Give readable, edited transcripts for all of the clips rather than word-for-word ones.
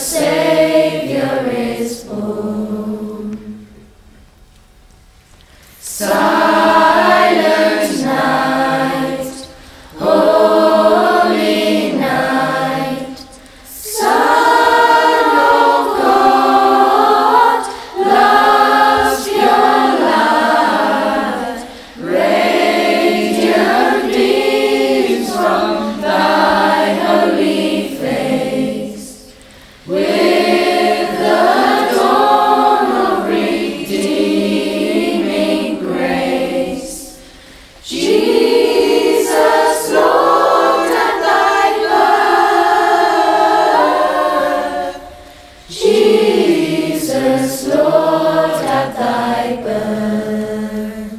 Savior is born. Silent night, holy night, Son of God, love's pure light, radiant beams from thy holy face, with the dawn of redeeming grace. Jesus, Lord, at thy birth. Jesus, Lord, at thy birth.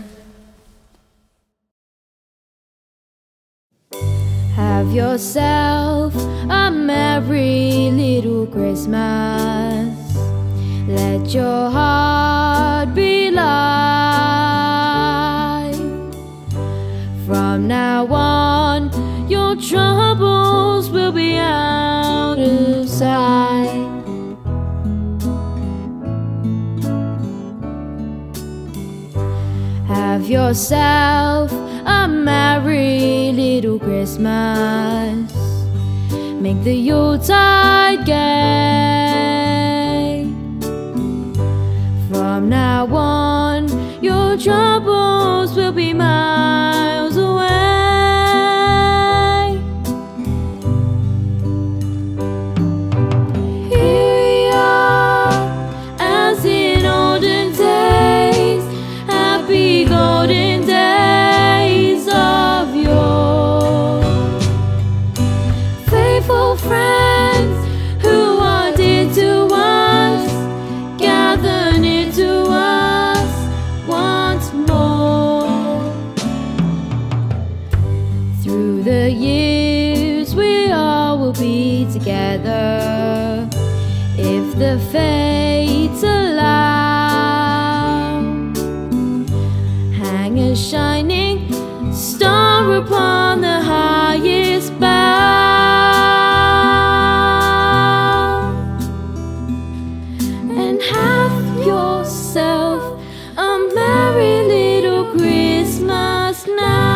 Have yourself a merry little Christmas. Let your heart be light. From now on, your troubles will be out of sight. Have yourself a merry little Christmas. Make the Yuletide gay. From now on, your troubles will be miles away. Here we are, as in olden days, happy golden days of yore. Faithful friends who are dear to us, gather near to us once more. Through the years we all will be together, if the fates allow. Hang a shining star upon the highest bough, and have yourself a merry little Christmas now.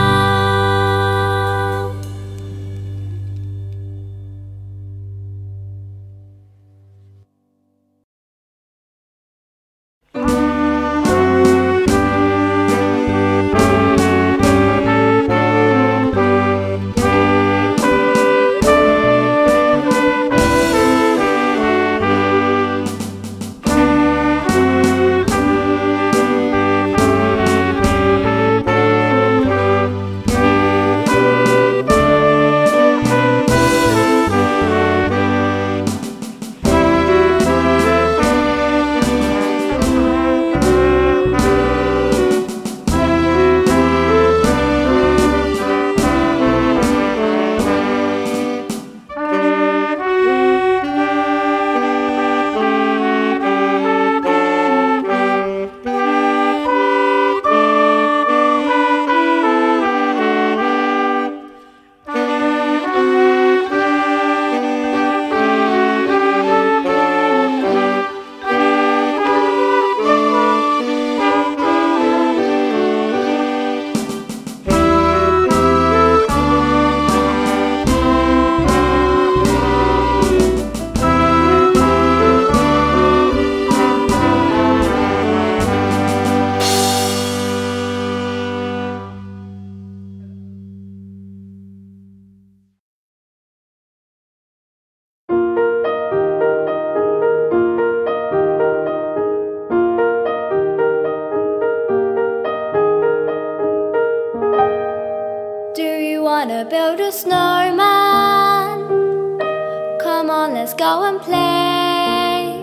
Wanna build a snowman? Come on, let's go and play.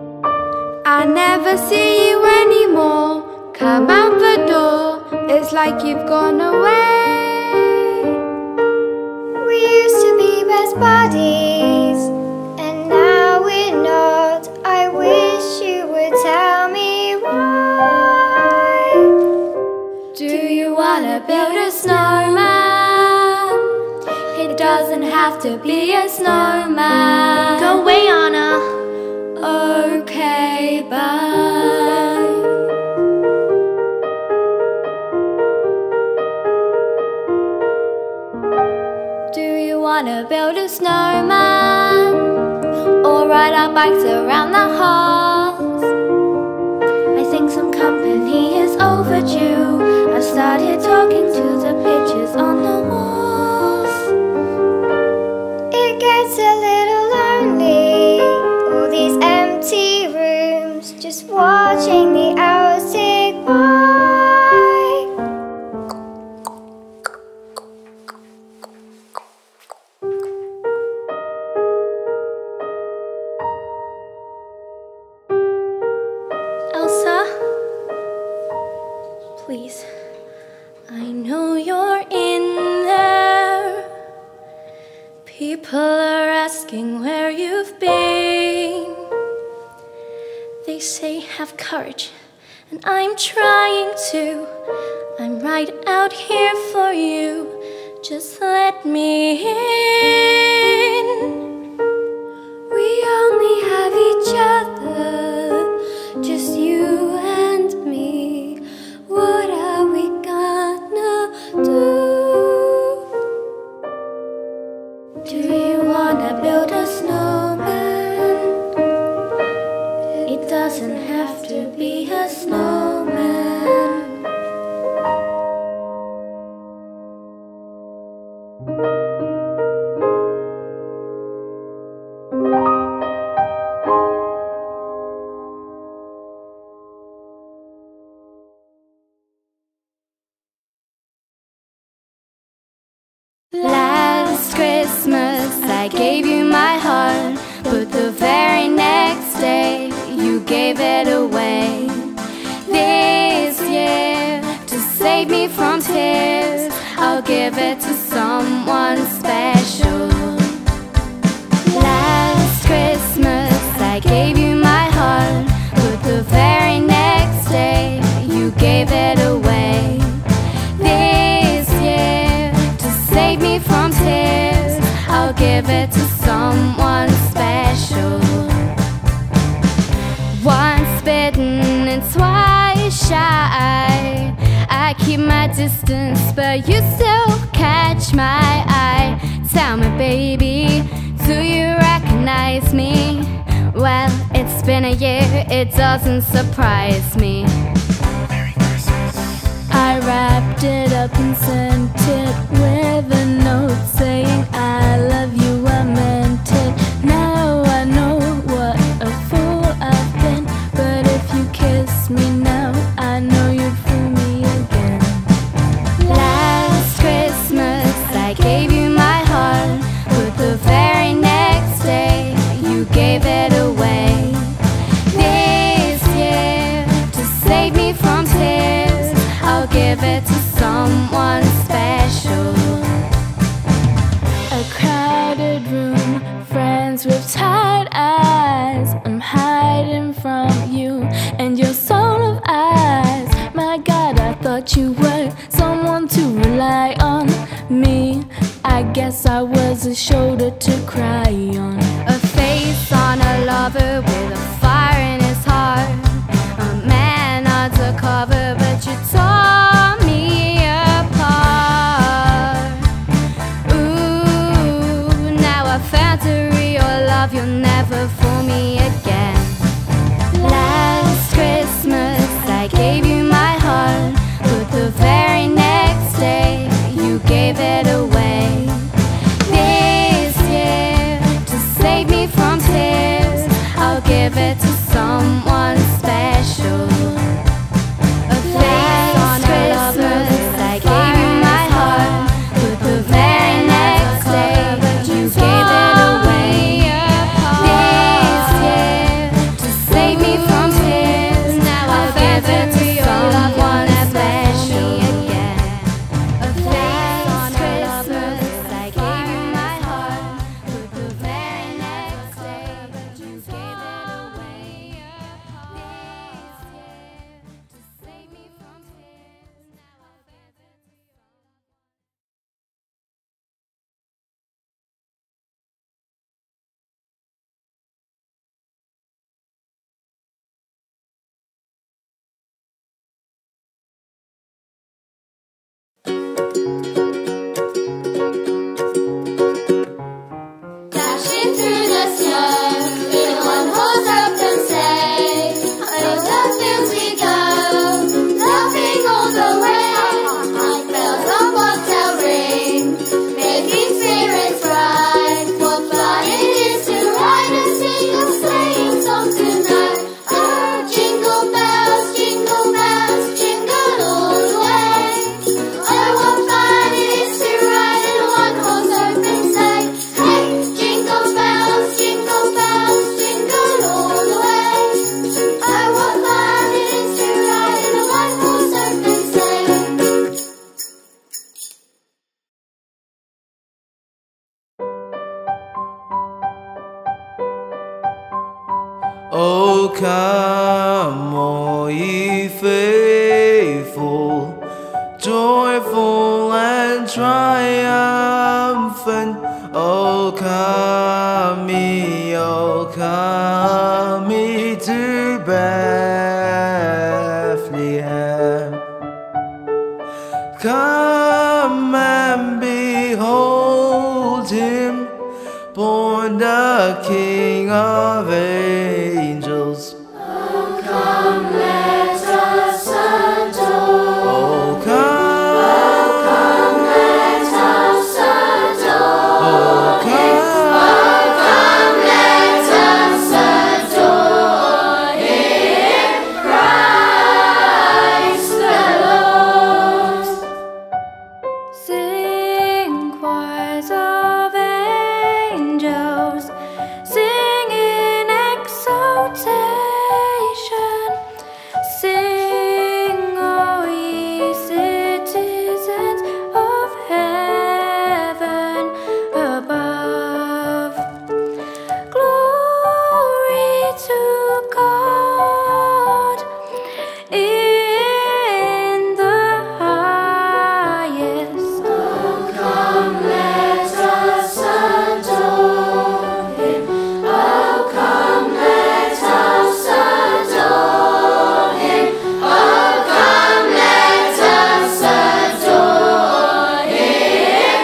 I never see you anymore. Come out the door, it's like you've gone away. We used to be best buddies, and now we're not. I wish you would tell me why. Do you wanna build a snowman? It doesn't have to be a snowman. Go away, Anna. build a snowman or ride our bikes around the halls. I think some company is overdue. I've started talking to the pictures on the walls. It gets a little lonely, all these empty rooms, just watching the hours tick by. Elsa, please, I know you're in there. People are asking where you've been. They say have courage, and I'm trying to. I'm right out here for you. Just let me in. We only have each other, just you and me. What are we gonna do? Do you wanna build a snowman? It doesn't have to be a snowman. Last Christmas I gave you my heart, but the very next day you gave it away. This year, to save me from tears, I'll give it to someone special. Last Christmas I gave you my heart, but the very next day you gave it away. This year, to save me from tears, I'll give it to someone special. Once bitten and twice shy, I keep my distance, but you still catch my eye. Tell me, baby, do you recognize me? Well, it's been a year, it doesn't surprise me. I wrapped it up and sent it with a note saying I love you, I meant it. Now I know what a fool I've been, but if you kiss me now, I know you'd fool me again. Last Christmas I gave you my heart, but the very next day you gave it away. This year, to save me from tears, I'll give it to someone special. A crowded room, friends with tired eyes. I'm hiding from you and your soul of eyes. My God, I thought you were someone to rely on. Me, I guess I was a shoulder to cry on. A face on a lover with a fire in his heart. A man undercover, but you tore me apart. Ooh, now I found a real love, you'll never fool me again. Last Christmas I gave you my heart, but the very next day you gave it away. This year, to save me from tears, I'll give it to someone special. A face on a Christmas I gave you my heart, but the very next day you gave it away. This year, to save me from tears, now I'll give it to someone special again. A face on a Christmas Oh, come, all ye faithful, joyful and triumphant. Oh, come ye to Bethlehem. Come and behold him, born the King of angels. Oh, come, let us adore. Oh, come, let us adore. oh, come, Come, let us adore Him, Christ the Lord. Sing choirs of angels, sing in exaltation. Sing, O ye citizens of heaven above. Glory to God in the highest. Come, let us adore Him. Oh, come, let us adore Him. Oh, come, let us adore Him,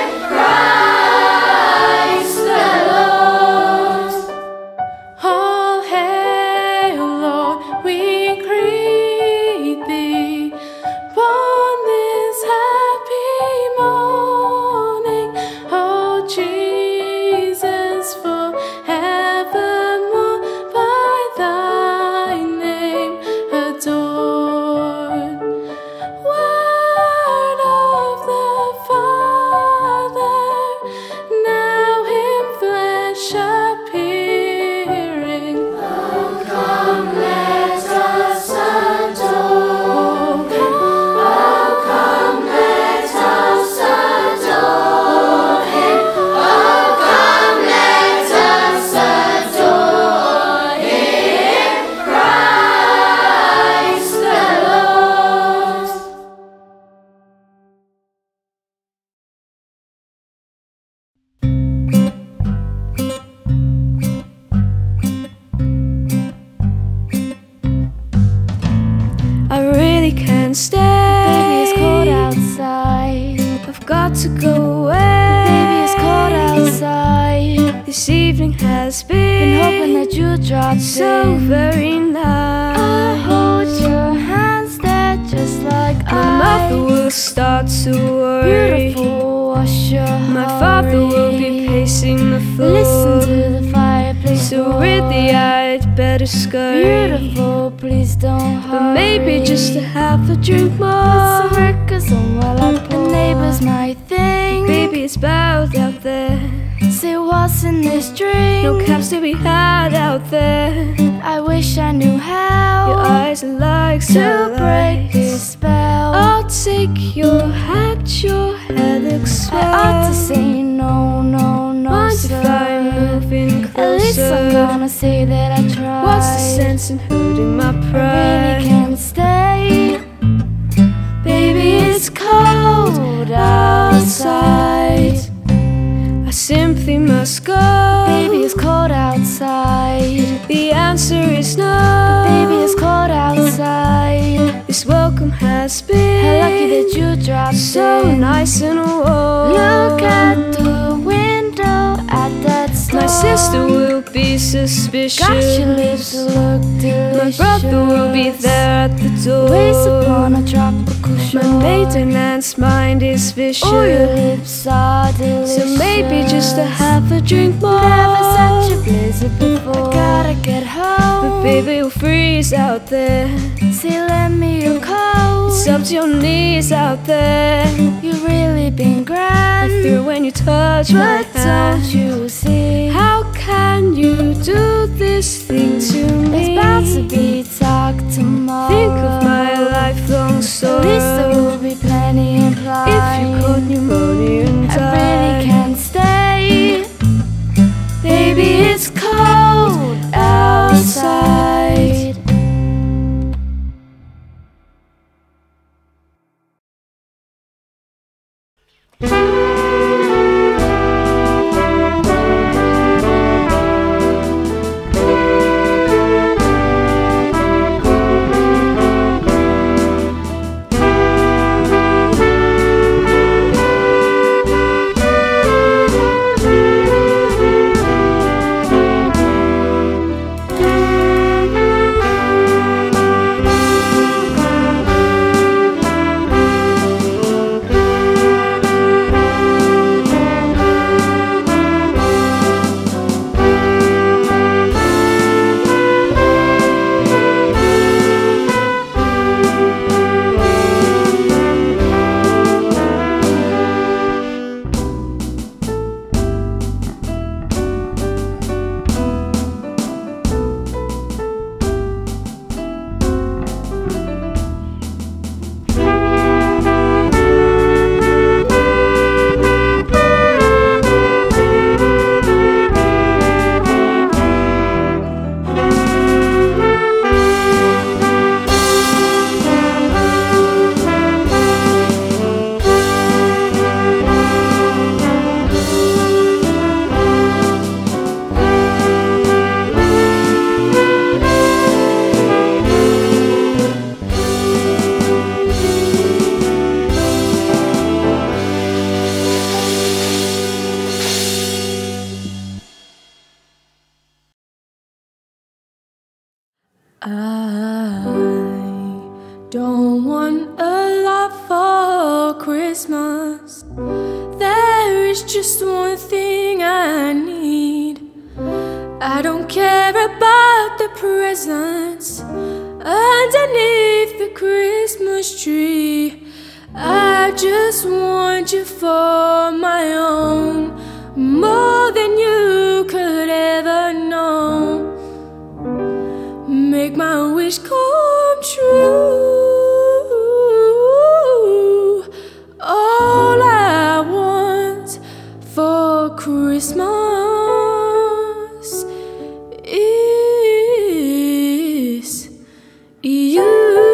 Christ the Lord. All hail, Lord, we greet thee. Upon this happy morning, oh Jesus, forevermore by thy name adored. Word of the Father, now in flesh appearing. Come, let us adore Him. Oh, come, let us adore Him. Oh, come, let us adore Him, Christ the Lord. I really can't stay. Baby, it's cold outside. I've got to go away. Baby, it's cold outside. This evening has been hoping that you drop so very nice. I hold your hands there just like my mother will start to worry. Beautiful, what's your My father will be pacing the floor. Listen to the fireplace. So really I'd better scurry. Beautiful, please don't hurry. But maybe just to have a drink more. Put some records on while I pour. The neighbors might think, baby, it's bad out there. Say what's in this drink? No cabs to be had out there. I wish I knew how. Your eyes are like to break this spell. I'll take your hat, your hair looks swell. I ought to say no, no, no, mind if I'm moving closer? At least I'm gonna say that I tried. What's the sense in hurting my pride? I really can't stay. Baby, it's cold outside. I simply must go. Baby, it's cold outside. The answer is no. But baby, it's cold outside. This welcome has been how lucky that you dropped so in. Nice and warm. Look at the window at that star. My sister will be suspicious. Gosh, your lips look delicious. My brother will be there at the door. Waves upon a tropical shore. My maiden aunt's mind is vicious. Oh, your lips are delicious. So maybe just to have a drink more. Never such a blizzard before. I gotta get home. But baby, you'll freeze out there. Say, lend me your coat. It's up to your knees out there. You've really been grand. I feel when you touch my hand. But don't you see? How can you do this thing to me? It's bound to be talk tomorrow. Think of my lifelong story. At least there will be plenty implied. If you caught pneumonia and died, I really can't stay. Baby, it's cold outside. I don't want a lot for Christmas. There is just one thing I need. I don't care about the presents underneath the Christmas tree. I just want you for my own, more than you could ever know. Make my wish come true. All I want for Christmas is you.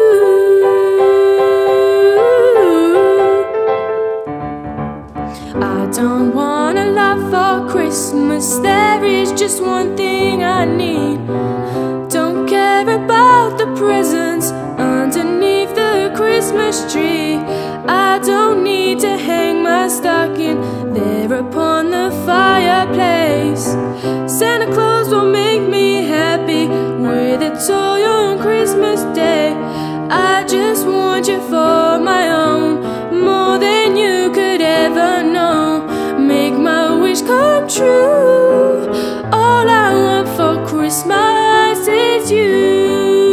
I don't want a lot for Christmas. There is just one thing I need. Don't care about the presents underneath the Christmas tree. I don't need to hang my stocking there upon the fireplace. Santa Claus will make me happy with a toy on Christmas Day. I just want you for my own, more than you could ever know. Make my wish come true. All I want for Christmas is you.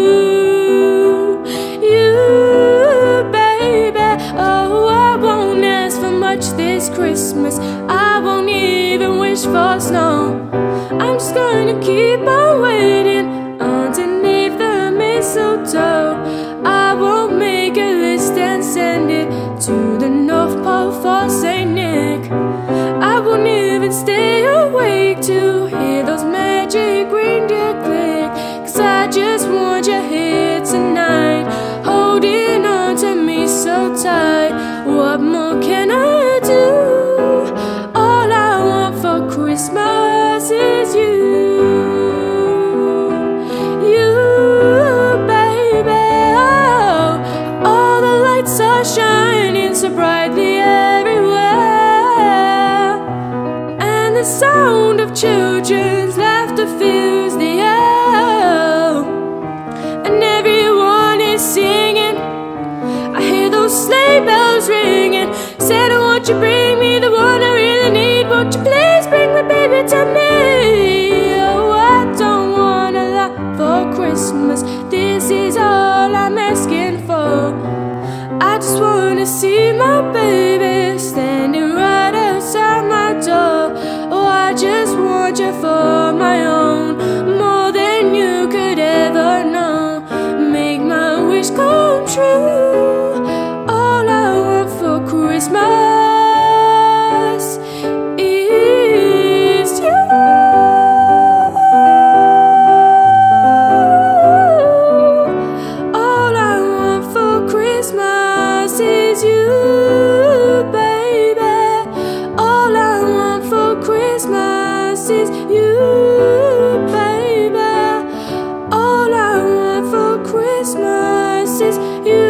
You, baby. Oh, I won't ask for much this Christmas. I won't even wish for snow. I'm just gonna keep on waiting underneath the mistletoe. I won't make a list and send it to the North Pole for Saint Nick. I won't even stay awake to hear those magic reindeer click. 'Cause I just want you here tonight, holding on to me so tight. What more can I do? All I want for Christmas is you. You, baby. Oh, all the lights are shining so brightly everywhere, and the sound of children's laughter fills the air, and everyone is singing. I hear those sleigh bells ringing. Santa, won't you bring me the one I really need? Won't you please bring my baby to me? Oh, I don't want a lot for Christmas. This is all I'm asking for. I just wanna see my baby standing right outside my door. Oh, I just want you for my own, more than you could ever know. Make my wish come true. All I want for Christmas is you. All I want for Christmas is you, baby. All I want for Christmas is you, baby. All I want for Christmas is you,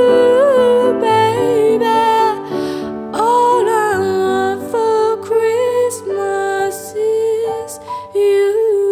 baby. All I want for Christmas is you.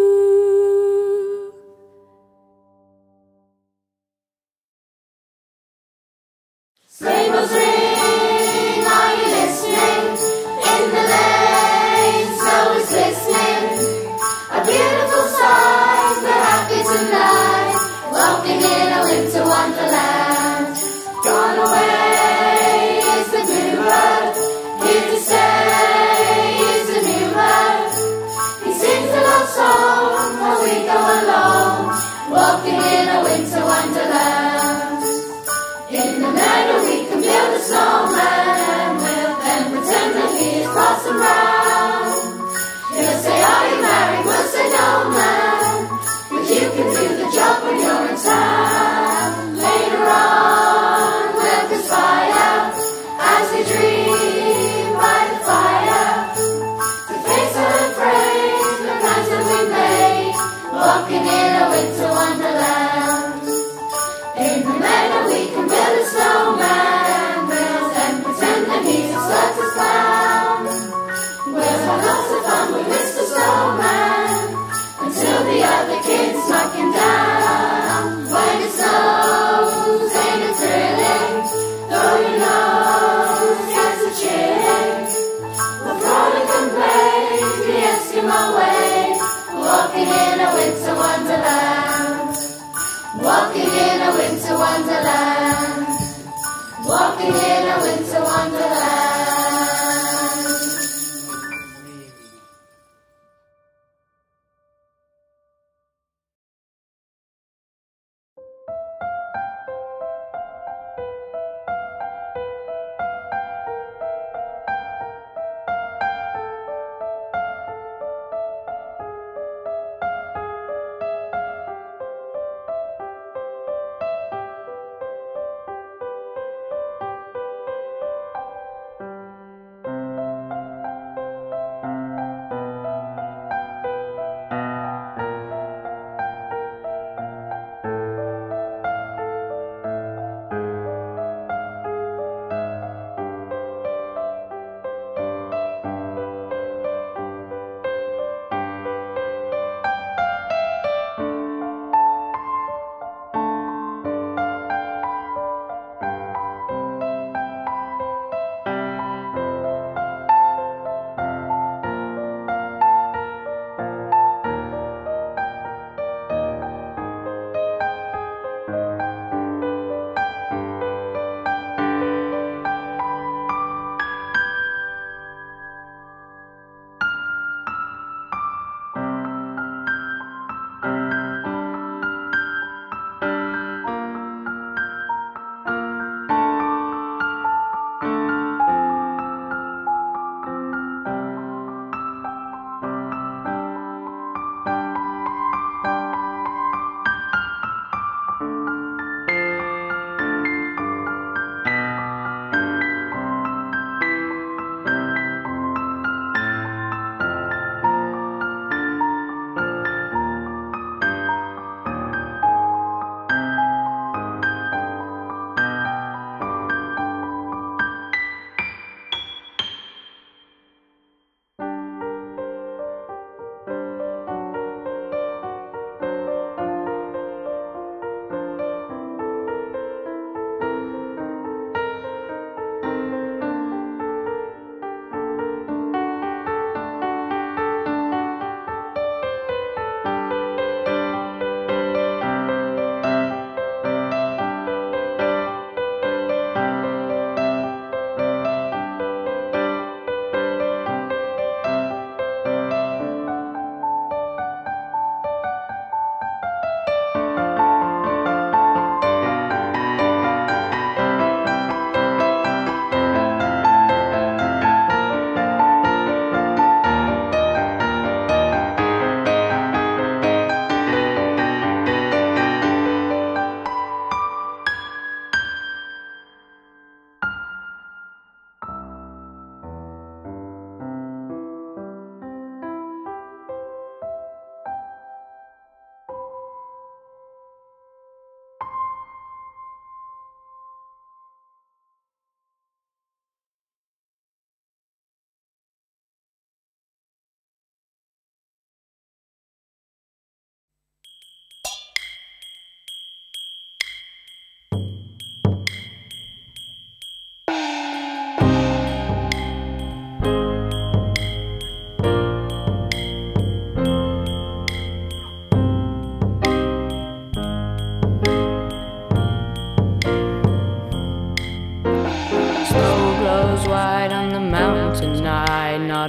Sleigh bells ring, are you listening? In the lane, snow is glistening. A beautiful sight, we're happy tonight, walking in a winter wonderland. Gone away is the bluebird, here to stay is the new bird. He sings a love song while we go along, walking in a winter wonderland. In the meadow we can build a snowman, and we'll then pretend that he is Parson Brown. He'll say, are you married? We'll say, no, man, but you can do the job when you're in town. Later on we'll conspire as we dream by the fire, to face unafraid the plans that we made, walking in a winter wonderland. In the meadow we can build a snowman, we'll then pretend that he's a circus clown. We'll have lots of fun with Mr. Snowman, until the other kids knock him down.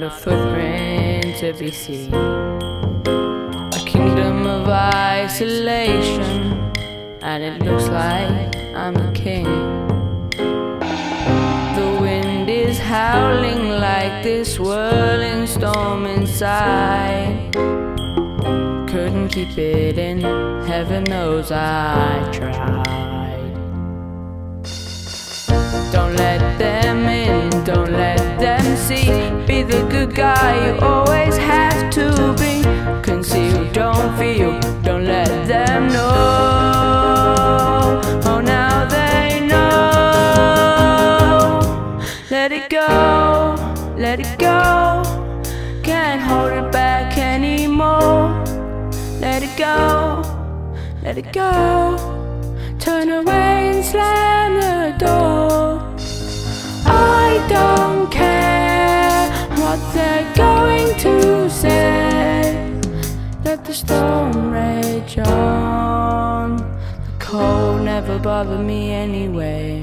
a footprint to be seen. A kingdom of isolation, and it looks like I'm the king. The wind is howling like this whirling storm inside. Couldn't keep it in, heaven knows I tried. Don't let them in, don't let them see. Be the good guy you always have to be. Conceal, don't feel, don't let them know. Oh, now they know. Let it go, let it go. Can't hold it back anymore. Let it go, let it go. Turn away and slam the door. I don't care what they're going to say. Let the storm rage on. The cold never bothered me anyway.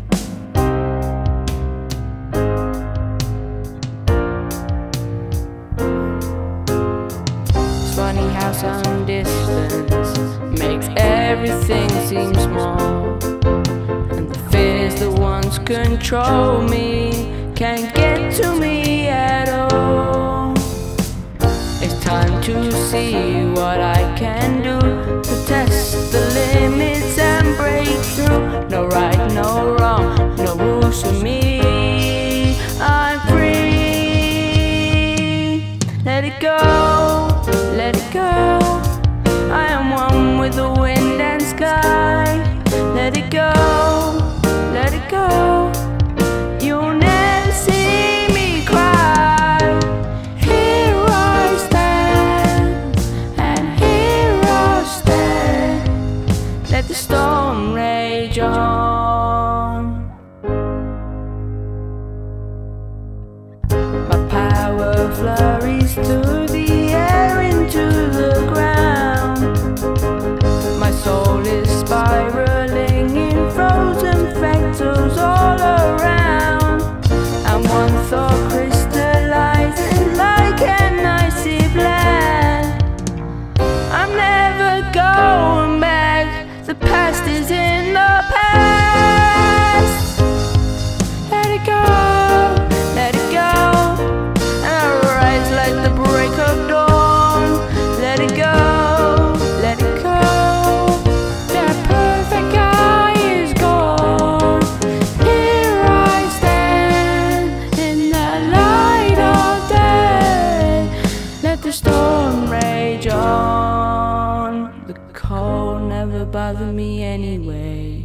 It's funny how some distance makes everything seem small. The ones control me, can't get to me at all. It's time to see what I can do, to test the limits and break through. No right, no wrong, no rules for me. I'm free. Let it go, let it go. I am one with the wind and sky. Let it go, let it go. You'll never see me cry. Here I stand, and here I'll stand. Let the storm rage on. My power flurries through the air into the ground. My soul is spiraling in frozen fractals all around, and one thought crystallizing like an icy blast. I'm never going back, the past is in the past. Let it go, let it go. And I rise like the break of dawn. Let it go, let it go. That perfect guy is gone. Here I stand in the light of day. Let the storm rage on. The cold never bothered me anyway.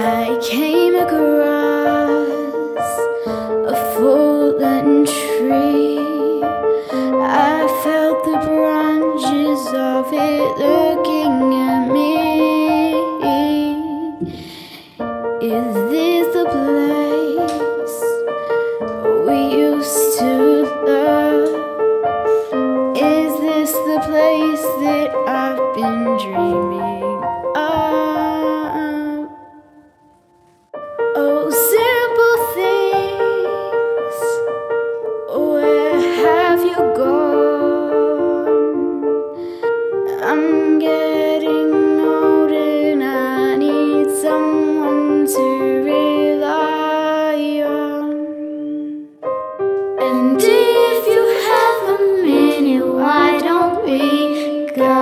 I came across a fallen tree. I felt the branches of it looking at me. Is this the place we used to love? Is this the place that I've been dreaming of? Oh, simple things, where have you gone? I'm getting old and I need someone to rely on. And if you have a minute, why don't we go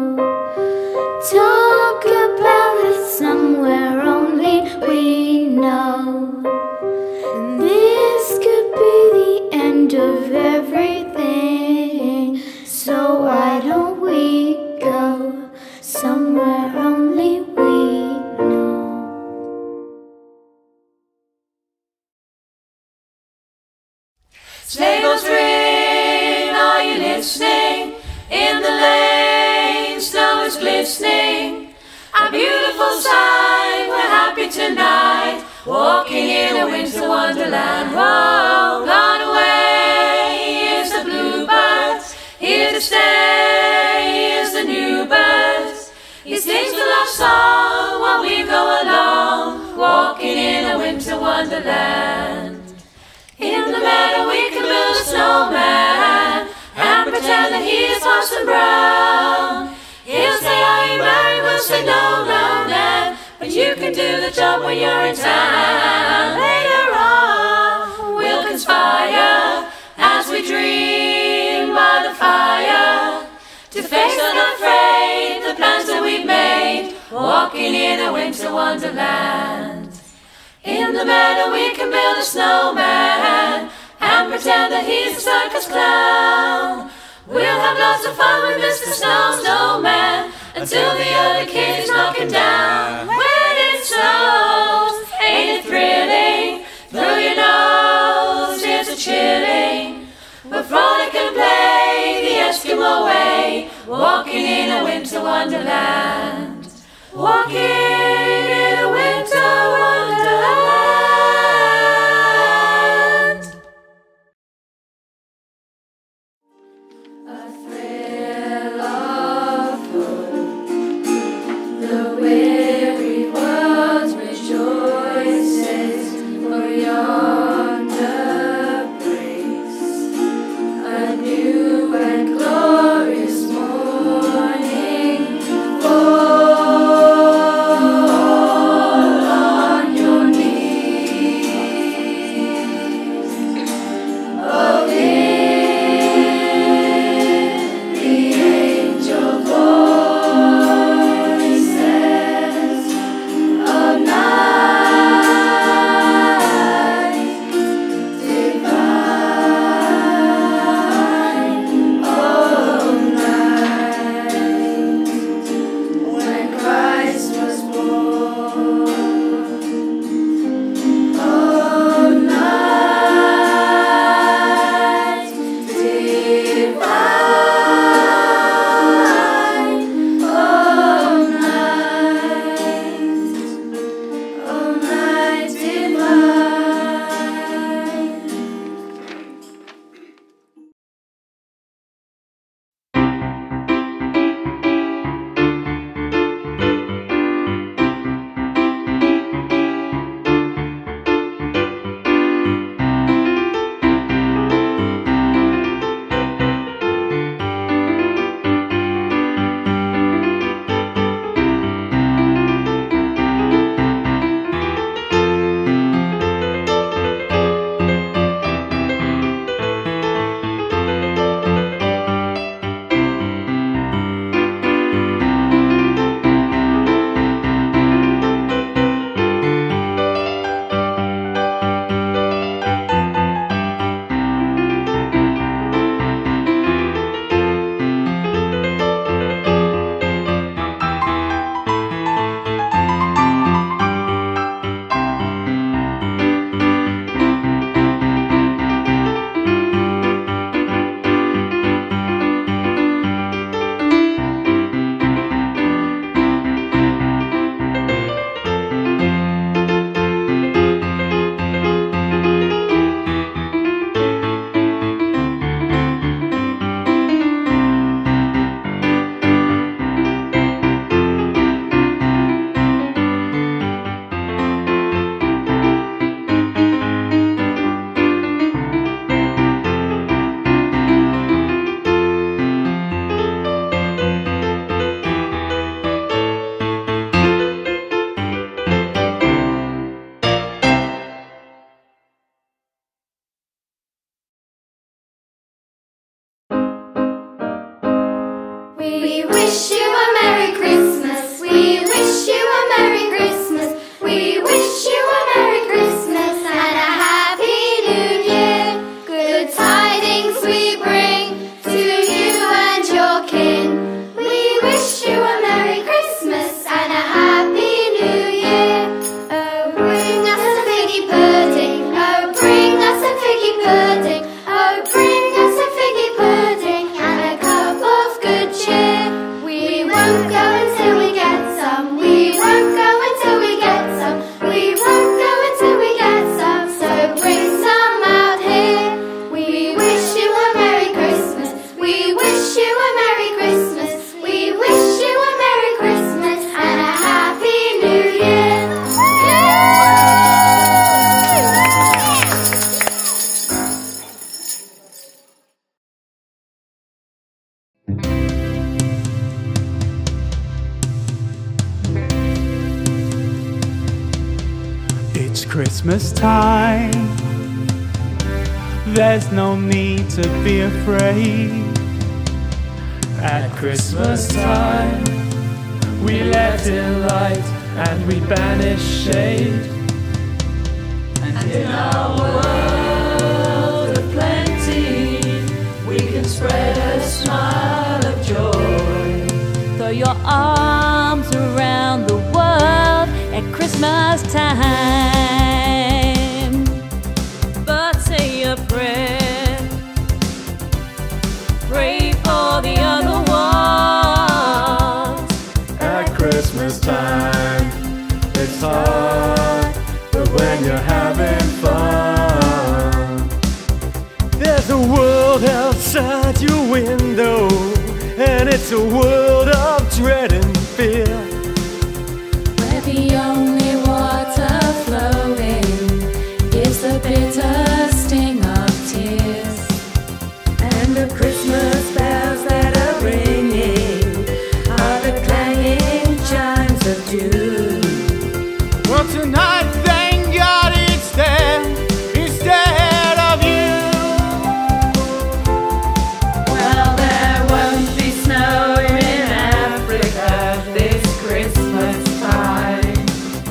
talk about it somewhere only we know? And this could be the end of everything, so why don't we go somewhere only we know? Sleigh bells ring, are you listening? In the lane, snow is glistening. A beautiful sight, we're happy tonight, walking in a winter wonderland. Whoa, gone away is the bluebirds, here to stay is the new birds. He sings the love song while we go along, walking in a winter wonderland. In the meadow we can build a snowman and pretend that he is Parson Brown. He'll say, are you married? We'll say, no, no, man, but you can do the job when you're in town. Later on we'll conspire as we dream by the fire to face unafraid the plans that we've made, walking in a winter wonderland. In the meadow we can build a snowman and pretend that he's a circus clown. We'll have lots of fun with Mr. Snowman until the other kids knock him down. When it snows, ain't it thrilling? Through your nose, it's a chilling. We'll frolic and play the Eskimo way, walking in a winter wonderland. Walking in a winter wonderland. A thrill of hope, the weary world rejoices, for yonder breaks a new and glorious morning. Oh, It's Christmas time. There's no need to be afraid. At Christmas time, we let in light and we banish shade. And in our world of plenty, we can spread a smile of joy. Throw your arms around the world at Christmas time. But say a prayer, pray for the other ones. At Christmas time, it's hard, but when you're having fun, there's a world outside your window, and it's a world of dread and fear, Where the only water flowing is the bitter sting of tears. And the Christmas bells that are ringing are the clanging chimes of June. Well, tonight, thank God it's there instead of you. Well, there won't be snow in Africa this Christmas time.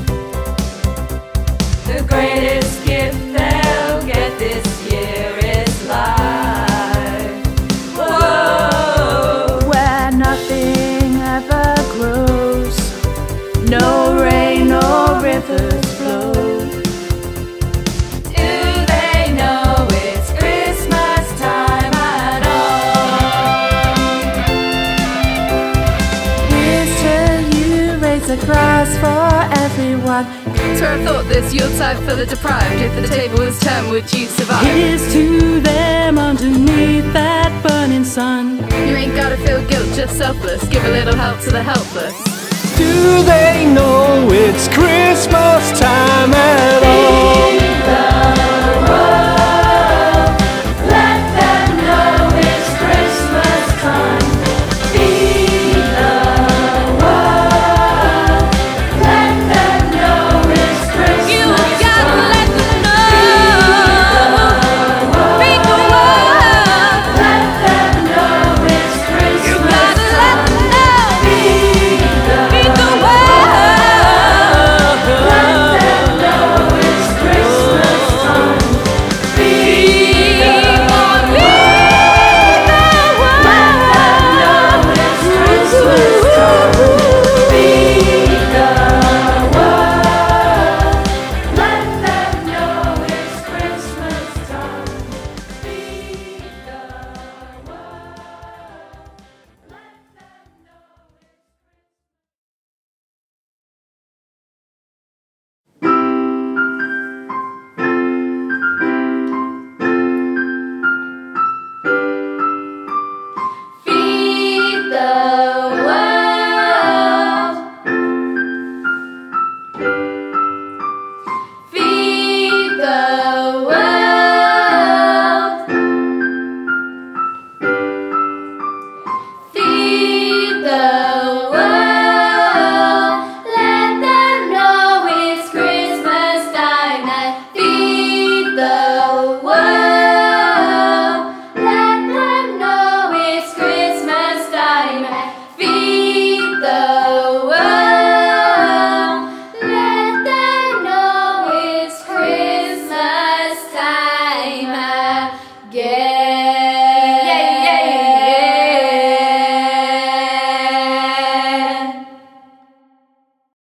The greatest gift they'll get this year is life. Whoa, where nothing ever grows, no rain or rivers flow. Do they know it's Christmas time at all? Here's to you, raise a glass for everyone. So I thought this Yuletide for the deprived. If the table was turned, would you survive? Here's to them underneath that burning sun. You ain't gotta feel guilt, just selfless. Give a little help to the helpless. Do they know it's Christmas time?